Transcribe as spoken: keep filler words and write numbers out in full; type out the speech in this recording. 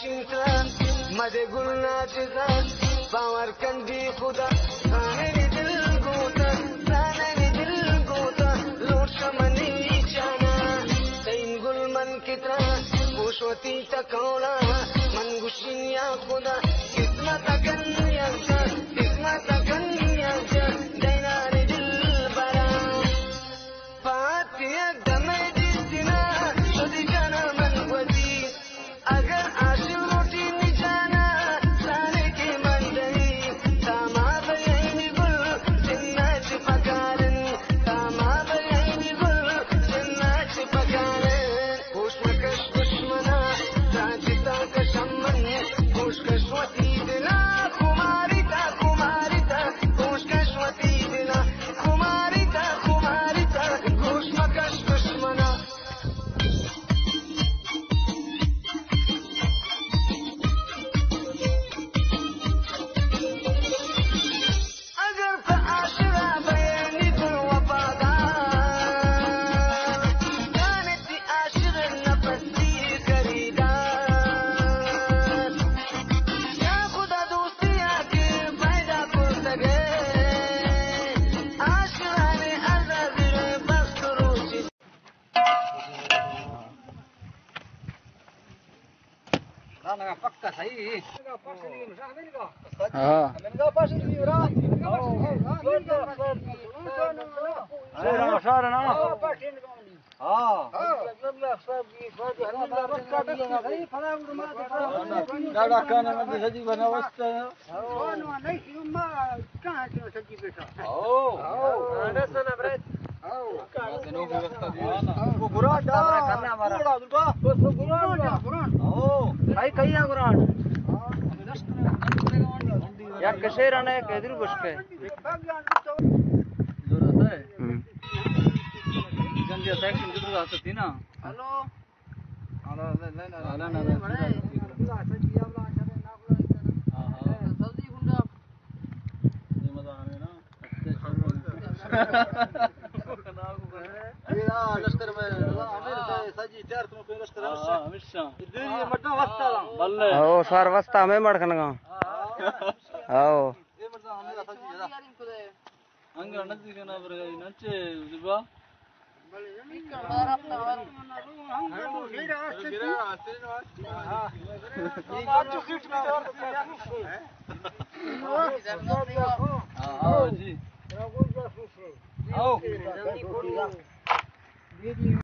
इंसान मदे गुलनाच जान बावर कंदी खुदा खाने ने दिल गोता खाने ने दिल गोता लोट समनी जाना तीन गुल मन कितना खुशवती तकौला मन गुशिया खुदा कितना तकन्या कितना तकन्या दैना ने दिल बरा पातिया दमे दिना शुद्ध जाना मन वजी अगर आशिल रोटी नहीं जाना सारे के मन गई तामा बयानी गुल जिन्नाच पकारन तामा बयानी गुल जिन्नाच पकारन खुश मकश दुश्मना राजिता कशमन खुश कशवती दिना कुमारिता कुमारिता खुश कशवती दिना कुमारिता कुमारिता खुश मकश दुश्मना पक्का सही हाँ यार कसे रहना है कैदर बस के जरूरत है गंदिया सेक्शन की जरूरत थी ना हेलो हेलो ले ले ले ना ना जल्दी गुंडा ये मजा आने ना ये लश्कर में आमिर से सजी तैयार तुम पे लश्कर हमेशा ये मड्डा वस्ता बल्ले ओ सर वस्ता में मडकनगा आओ ये मर्दा हमें रखा जी जरा अंग नजदीक ना पर नचे दिबा बले ठीक कर रफ्ता अंग तो गिरा गिरा आस्ते ना हां ये आज सीट में और हां जी आओ